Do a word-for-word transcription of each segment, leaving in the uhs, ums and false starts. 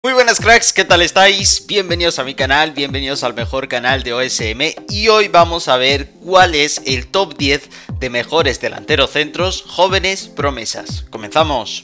Muy buenas cracks, ¿qué tal estáis? Bienvenidos a mi canal, bienvenidos al mejor canal de O S M y hoy vamos a ver cuál es el top diez de mejores delanteros centros jóvenes promesas. ¡Comenzamos!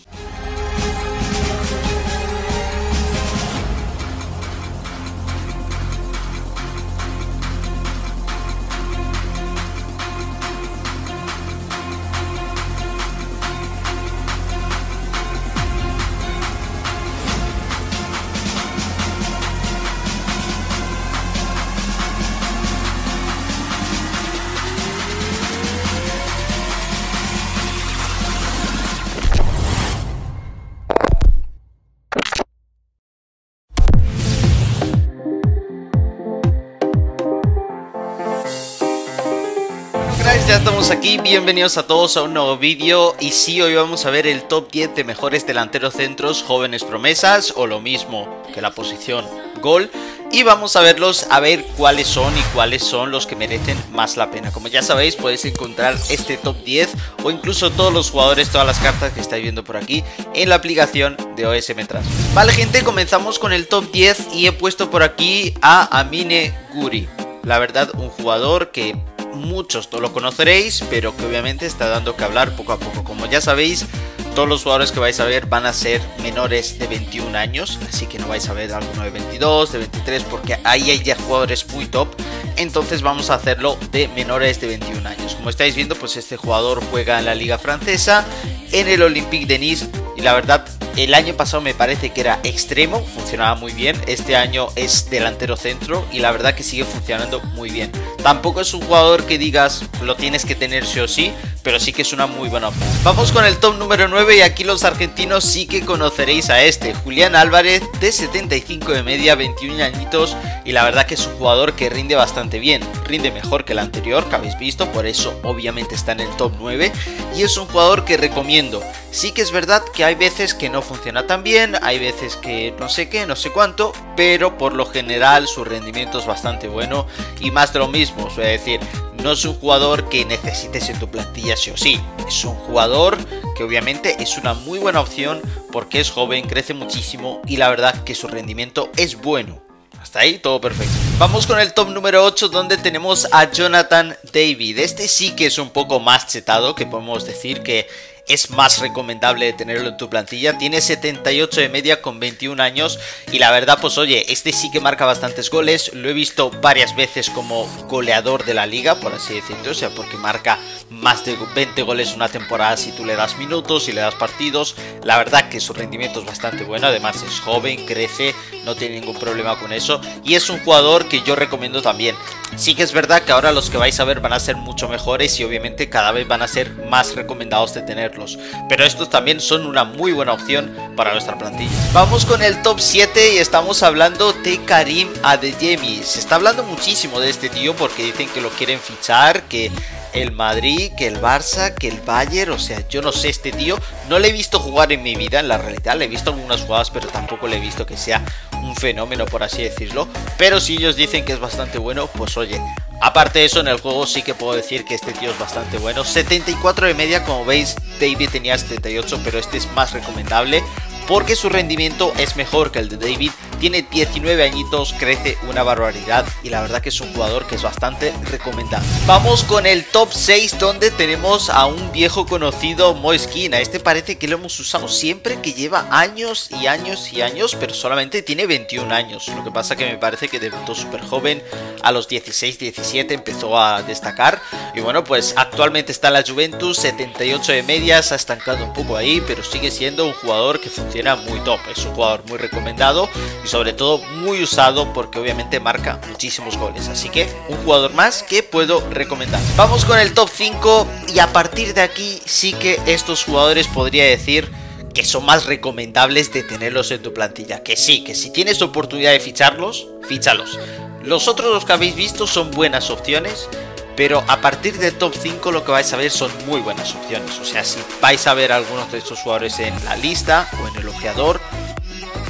Ya estamos aquí, bienvenidos a todos a un nuevo vídeo y sí, hoy vamos a ver el top diez de mejores delanteros centros jóvenes promesas o lo mismo que la posición gol y vamos a verlos a ver cuáles son y cuáles son los que merecen más la pena. Como ya sabéis, podéis encontrar este top diez o incluso todos los jugadores, todas las cartas que estáis viendo por aquí en la aplicación de O S M Transfer. Vale gente, comenzamos con el top diez y he puesto por aquí a Amine Guri. La verdad, un jugador que muchos no lo conoceréis, pero que obviamente está dando que hablar poco a poco. Como ya sabéis, todos los jugadores que vais a ver van a ser menores de veintiún años, así que no vais a ver alguno de veintidós, de veintitrés, porque ahí hay ya jugadores muy top. Entonces vamos a hacerlo de menores de veintiún años. Como estáis viendo, pues este jugador juega en la liga francesa, en el Olympique de Nice, y la verdad, el año pasado me parece que era extremo, funcionaba muy bien. Este año es delantero centro y la verdad que sigue funcionando muy bien. Tampoco es un jugador que digas lo tienes que tener sí o sí, pero sí que es una muy buena opción. Vamos con el top número nueve y aquí los argentinos sí que conoceréis a este, Julián Álvarez, de setenta y cinco de media, veintiún añitos, y la verdad que es un jugador que rinde bastante bien, rinde mejor que el anterior que habéis visto, por eso obviamente está en el top nueve y es un jugador que recomiendo. Sí que es verdad que hay veces que no funciona tan bien, hay veces que no sé qué, no sé cuánto, pero por lo general su rendimiento es bastante bueno y más de lo mismo, os voy a decir, no es un jugador que necesites en tu plantilla sí o sí, es un jugador que obviamente es una muy buena opción porque es joven, crece muchísimo y la verdad que su rendimiento es bueno. Hasta ahí todo perfecto. Vamos con el top número ocho donde tenemos a Jonathan David. Este sí que es un poco más chetado, que podemos decir que es más recomendable tenerlo en tu plantilla. Tiene setenta y ocho de media con veintiún años y la verdad pues oye, este sí que marca bastantes goles. Lo he visto varias veces como goleador de la liga, por así decirlo, o sea, porque marca más de veinte goles una temporada si tú le das minutos y le das partidos. La verdad que su rendimiento es bastante bueno, además es joven, crece, no tiene ningún problema con eso y es un jugador que yo recomiendo también. Sí que es verdad que ahora los que vais a ver van a ser mucho mejores y obviamente cada vez van a ser más recomendados de tenerlos, pero estos también son una muy buena opción para nuestra plantilla. Vamos con el top siete y estamos hablando de Karim Adeyemi. Se está hablando muchísimo de este tío porque dicen que lo quieren fichar, que el Madrid, que el Barça, que el Bayern, o sea, yo no sé, este tío no le he visto jugar en mi vida, en la realidad, le he visto algunas jugadas, pero tampoco le he visto que sea un fenómeno, por así decirlo, pero si ellos dicen que es bastante bueno, pues oye, aparte de eso, en el juego sí que puedo decir que este tío es bastante bueno. setenta y cuatro de media, como veis, David tenía setenta y ocho, pero este es más recomendable porque su rendimiento es mejor que el de David. Tiene diecinueve añitos, crece una barbaridad y la verdad que es un jugador que es bastante recomendable. Vamos con el top seis donde tenemos a un viejo conocido, Moiskin. A este parece que lo hemos usado siempre, que lleva años y años y años, pero solamente tiene veintiún años. Lo que pasa que me parece que debutó súper joven, a los dieciséis, diecisiete empezó a destacar y bueno, pues actualmente está en la Juventus, setenta y ocho de media, se ha estancado un poco ahí, pero sigue siendo un jugador que funciona muy top. Es un jugador muy recomendado y sobre todo muy usado porque obviamente marca muchísimos goles, así que un jugador más que puedo recomendar. Vamos con el top cinco y a partir de aquí sí que estos jugadores podría decir que son más recomendables de tenerlos en tu plantilla, que sí, que si tienes oportunidad de ficharlos, fíchalos. Los otros, los que habéis visto, son buenas opciones, pero a partir del top cinco lo que vais a ver son muy buenas opciones. O sea, si vais a ver algunos de estos jugadores en la lista o en el ojeador,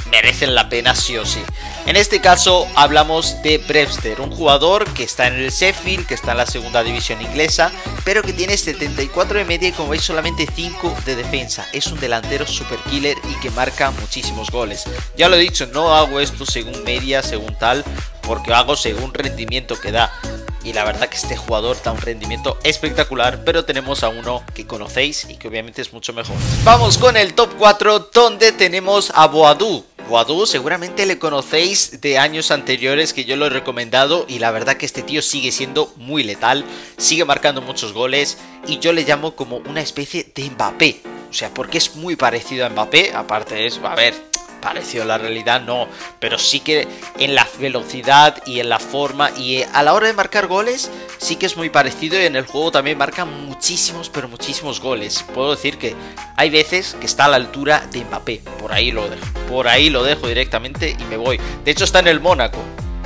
merecen la pena sí o sí. En este caso hablamos de Brewster, un jugador que está en el Sheffield, que está en la segunda división inglesa, pero que tiene setenta y cuatro de media y como veis solamente cinco de defensa. Es un delantero super killer y que marca muchísimos goles. Ya lo he dicho, no hago esto según media, según tal, porque hago según rendimiento que da. Y la verdad que este jugador da un rendimiento espectacular, pero tenemos a uno que conocéis y que obviamente es mucho mejor. Vamos con el top cuatro, donde tenemos a Boadu. Boadu seguramente le conocéis de años anteriores que yo lo he recomendado y la verdad que este tío sigue siendo muy letal, sigue marcando muchos goles y yo le llamo como una especie de Mbappé. O sea, porque es muy parecido a Mbappé, aparte es, a ver... parecido a la realidad no, pero sí que en la velocidad y en la forma y a la hora de marcar goles sí que es muy parecido y en el juego también marca muchísimos pero muchísimos goles. Puedo decir que hay veces que está a la altura de Mbappé, por ahí lo dejo, por ahí lo dejo directamente y me voy. De hecho está en el Mónaco,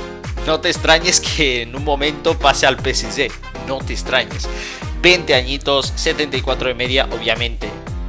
no te extrañes que en un momento pase al P S G, no te extrañes. veinte añitos, setenta y cuatro de media, obviamente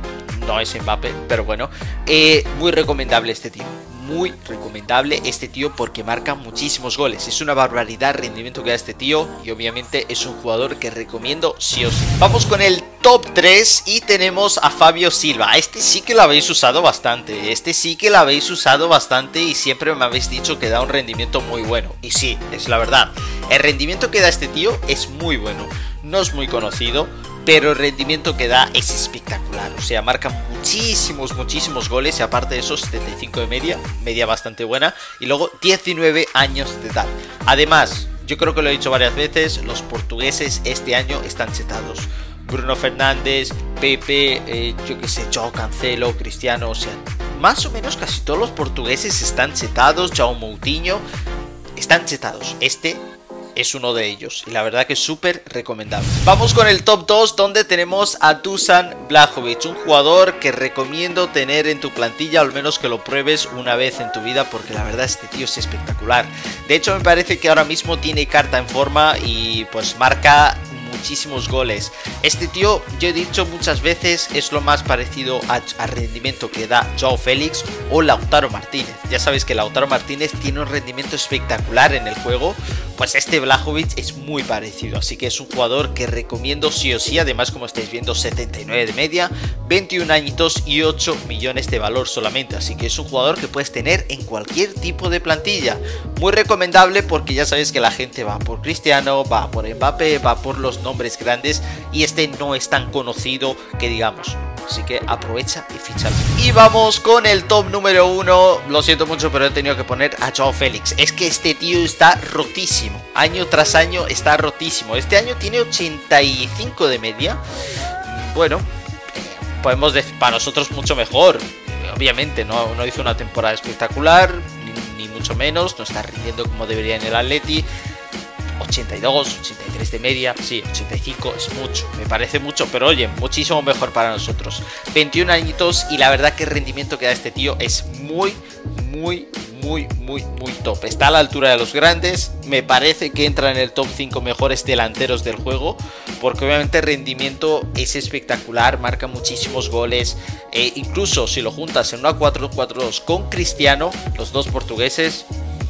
no es Mbappé, pero bueno, eh, muy recomendable este tío, muy recomendable este tío porque marca muchísimos goles, es una barbaridad el rendimiento que da este tío y obviamente es un jugador que recomiendo sí o sí. Vamos con el top tres y tenemos a Fabio Silva. Este sí que lo habéis usado bastante, este sí que lo habéis usado bastante y siempre me habéis dicho que da un rendimiento muy bueno y sí, es la verdad, el rendimiento que da este tío es muy bueno, no es muy conocido, pero el rendimiento que da es espectacular. O sea, marca muchísimos, muchísimos goles y aparte de esos setenta y cinco de media, media bastante buena. Y luego diecinueve años de edad. Además, yo creo que lo he dicho varias veces, los portugueses este año están chetados. Bruno Fernández, Pepe, eh, yo que sé, Joao Cancelo, Cristiano, o sea, más o menos casi todos los portugueses están chetados. Joao Moutinho, están chetados. Este es uno de ellos y la verdad que es súper recomendable. Vamos con el top dos, donde tenemos a Dusan Vlahovic, un jugador que recomiendo tener en tu plantilla, al menos que lo pruebes una vez en tu vida, porque la verdad este tío es espectacular. De hecho me parece que ahora mismo tiene carta en forma y pues marca muchísimos goles. Este tío, yo he dicho muchas veces, es lo más parecido al rendimiento que da Joao Félix o Lautaro Martínez. Ya sabéis que Lautaro Martínez tiene un rendimiento espectacular en el juego, pues este Vlahovic es muy parecido, así que es un jugador que recomiendo sí o sí. Además, como estáis viendo, setenta y nueve de media, veintiún añitos y ocho millones de valor solamente, así que es un jugador que puedes tener en cualquier tipo de plantilla. Muy recomendable porque ya sabéis que la gente va por Cristiano, va por Mbappé, va por los nombres grandes y este no es tan conocido que digamos. Así que aprovecha y fichalo. Y vamos con el top número uno. Lo siento mucho, pero he tenido que poner a Joao Félix. Es que este tío está rotísimo. Año tras año está rotísimo. Este año tiene ochenta y cinco de media. Bueno, podemos decir para nosotros mucho mejor. Obviamente no, no hizo una temporada espectacular, ni, ni mucho menos. No está rindiendo como debería en el Atleti. ochenta y dos, ochenta y tres de media, sí, ochenta y cinco es mucho, me parece mucho, pero oye, muchísimo mejor para nosotros. veintiún añitos y la verdad que el rendimiento que da este tío es muy, muy, muy, muy, muy top. Está a la altura de los grandes, me parece que entra en el top cinco mejores delanteros del juego, porque obviamente el rendimiento es espectacular, marca muchísimos goles, e incluso si lo juntas en una cuatro cuatro dos con Cristiano, los dos portugueses,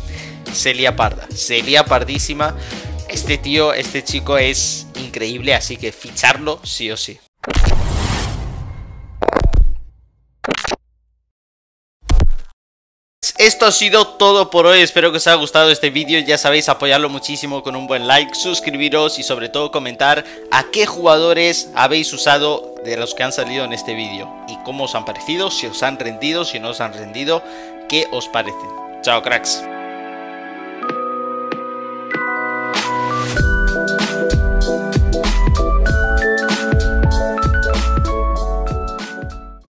se lía parda, se lía pardísima. Este tío, este chico es increíble, así que ficharlo sí o sí. Esto ha sido todo por hoy, espero que os haya gustado este vídeo, ya sabéis, apoyarlo muchísimo con un buen like, suscribiros y sobre todo comentar a qué jugadores habéis usado de los que han salido en este vídeo y cómo os han parecido, si os han rendido, si no os han rendido, qué os parecen. Chao, cracks.